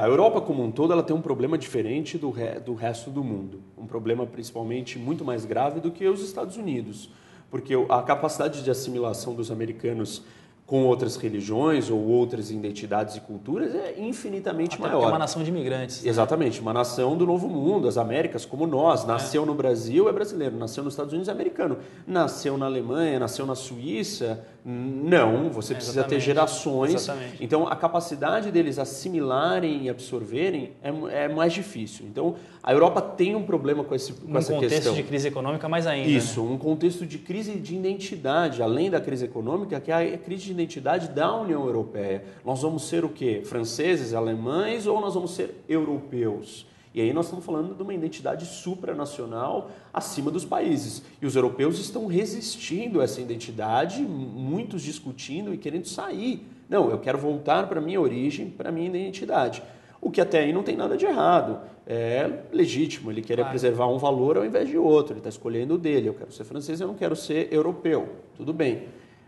A Europa como um todo ela tem um problema diferente do resto do mundo. Um problema principalmente muito mais grave do que os Estados Unidos. Porque a capacidade de assimilação dos americanos com outras religiões ou outras identidades e culturas é infinitamente maior. Porque é uma nação de imigrantes. Exatamente, uma nação do Novo Mundo, as Américas, como nós. Nasceu no Brasil, é brasileiro. Nasceu nos Estados Unidos, é americano. Nasceu na Alemanha, nasceu na Suíça. Não, você precisa ter gerações. Exatamente. Então, a capacidade deles assimilarem e absorverem é mais difícil. Então, a Europa tem um problema com essa questão. Um contexto de crise econômica mais ainda. Isso, né? Um contexto de crise de identidade, além da crise econômica, que é a crise de identidade da União Europeia. Nós vamos ser o quê? Franceses, alemães ou nós vamos ser europeus? E aí nós estamos falando de uma identidade supranacional acima dos países. E os europeus estão resistindo a essa identidade, muitos discutindo e querendo sair. Não, eu quero voltar para a minha origem, para a minha identidade. O que até aí não tem nada de errado. É legítimo, ele quer preservar um valor ao invés de outro. Ele está escolhendo o dele. Eu quero ser francês, eu não quero ser europeu. Tudo bem.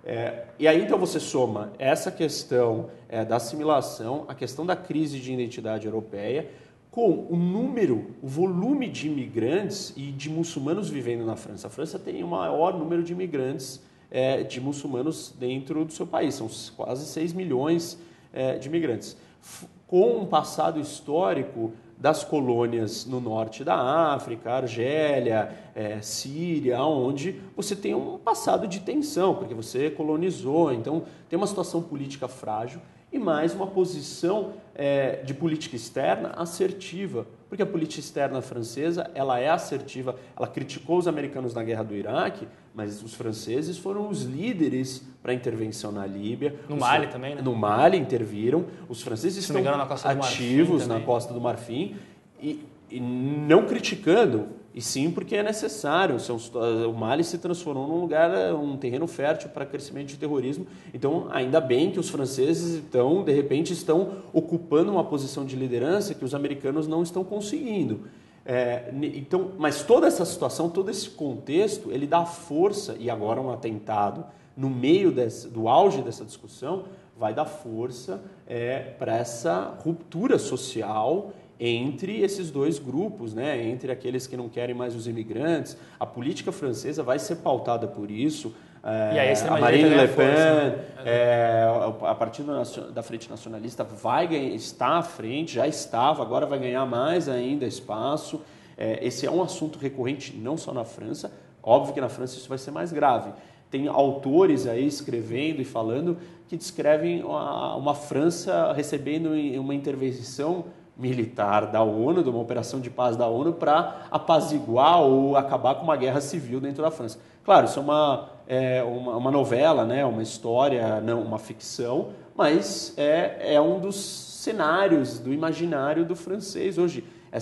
E aí então você soma essa questão da assimilação, a questão da crise de identidade europeia, com o volume de imigrantes e de muçulmanos vivendo na França. A França tem o maior número de imigrantes de muçulmanos dentro do seu país. São quase 6 milhões de imigrantes. Com um passado histórico das colônias no norte da África, Argélia, Síria, onde você tem um passado de tensão, porque você colonizou, então tem uma situação política frágil e mais uma posição de política externa assertiva, porque a política externa francesa ela é assertiva, ela criticou os americanos na guerra do Iraque, mas os franceses foram os líderes para a intervenção na Líbia. No Mali também, né? No Mali interviram, os franceses estão ativos na Costa do Marfim e não criticando, e sim porque é necessário. O Mali se transformou num lugar, um terreno fértil para crescimento de terrorismo. Então, ainda bem que os franceses de repente estão ocupando uma posição de liderança que os americanos não estão conseguindo. Então, mas toda essa situação, todo esse contexto, ele dá força, e agora um atentado no meio do auge dessa discussão, vai dar força para essa ruptura social entre esses dois grupos, né? Entre aqueles que não querem mais os imigrantes. A política francesa vai ser pautada por isso. E aí a Marine Le Pen, a partir da Frente Nacionalista está à frente, já estava, agora vai ganhar mais ainda espaço. Esse é um assunto recorrente não só na França, óbvio que na França isso vai ser mais grave. Tem autores aí escrevendo e falando que descrevem uma França recebendo uma intervenção militar da ONU, de uma operação de paz da ONU, para apaziguar ou acabar com uma guerra civil dentro da França. Claro, isso é uma novela, né? Uma história, não uma ficção, mas é um dos cenários do imaginário do francês hoje,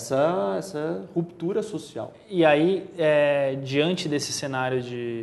essa ruptura social. E aí, diante desse cenário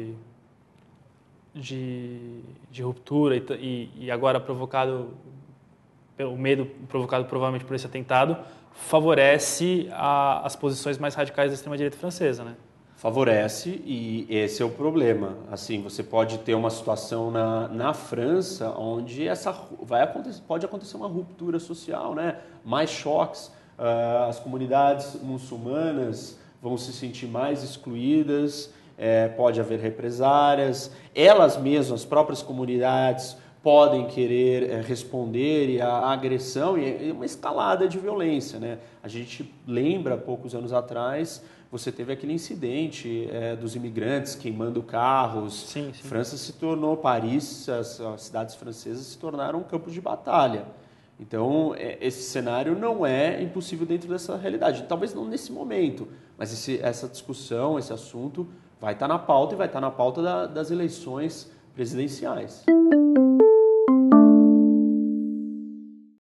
de ruptura e agora provocado pelo medo provocado provavelmente por esse atentado, favorece as posições mais radicais da extrema-direita francesa, né? Favorece, e esse é o problema. Assim, você pode ter uma situação na França onde pode acontecer uma ruptura social, né? Mais choques, as comunidades muçulmanas vão se sentir mais excluídas, pode haver represárias, elas mesmas, as próprias comunidades, podem querer responder à agressão e uma escalada de violência, né? A gente lembra, poucos anos atrás, você teve aquele incidente dos imigrantes queimando carros. Sim. França se tornou, Paris, as cidades francesas se tornaram um campo de batalha. Então, esse cenário não é impossível dentro dessa realidade. Talvez não nesse momento, mas essa discussão, esse assunto vai estar na pauta e vai estar na pauta das eleições presidenciais.